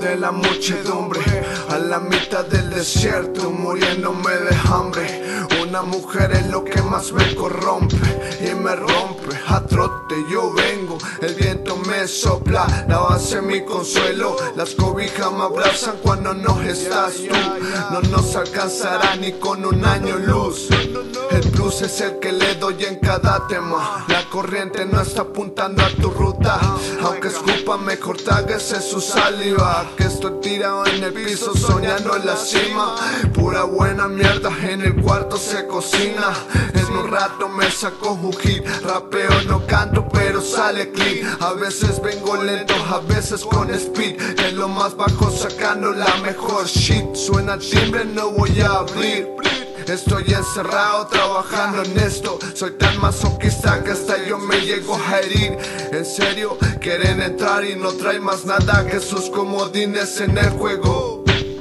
de la muchedumbre, a la mitad del desierto, muriéndome de hambre. Una mujer es lo que más me corrompe y me rompe. A trote yo vengo, el viento me sopla, la base mi consuelo, las cobijas me abrazan cuando no estás tú. No nos alcanzará ni con un año luz. El plus es el que le doy en cada tema. La corriente no está apuntando a tu ruta, aunque escupa mejor tráguese su saliva. Que estoy tirado en el piso soñando en la cima. Pura buena mierda en el cuarto se cocina. En un rato me saco un hit, rapeo no canto pero sale clean. A veces vengo lento, a veces con speed, en lo más bajo sacando la mejor shit. Suena el timbre, no voy a abrir. Estoy encerrado trabajando en esto. Soy tan masoquista que hasta yo me llego a herir. En serio, quieren entrar y no traen más nada que sus comodines en el juego.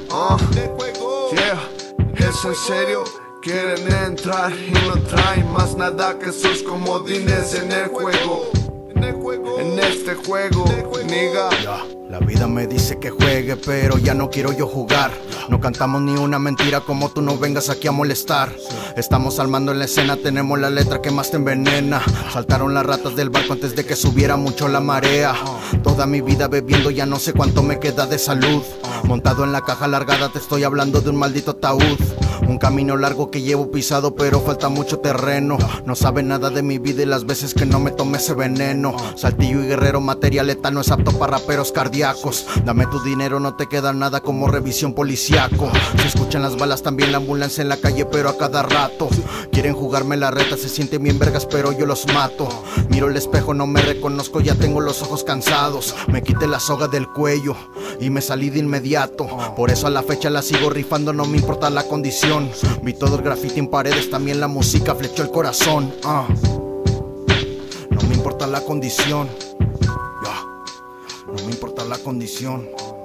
Yeah, es en serio. Quieren entrar y no traen más nada que sus comodines en el juego. En este juego, nigga. La vida me dice que juegue, pero ya no quiero yo jugar. No cantamos ni una mentira, como tú no vengas aquí a molestar. Estamos armando en la escena, tenemos la letra que más te envenena. Saltaron las ratas del barco antes de que subiera mucho la marea. Toda mi vida bebiendo, ya no sé cuánto me queda de salud. Montado en la caja largada, te estoy hablando de un maldito ataúd. Un camino largo que llevo pisado, pero falta mucho terreno. No sabe nada de mi vida y las veces que no me tomé ese veneno. Saltillo y Guerrero, material letal no es apto para raperos cardíacos. Dame tu dinero, no te queda nada como revisión policiaco. Se escuchan las balas, también la ambulancia en la calle, pero a cada rato. Quieren jugarme la reta, se sienten bien vergas, pero yo los mato. Miro el espejo, no me reconozco, ya tengo los ojos cansados. Me quité la soga del cuello y me salí de inmediato. Por eso a la fecha la sigo rifando, no me importa la condición. Vi todo el graffiti en paredes, también la música flechó el corazón. No me importa la condición. No me importa la condición.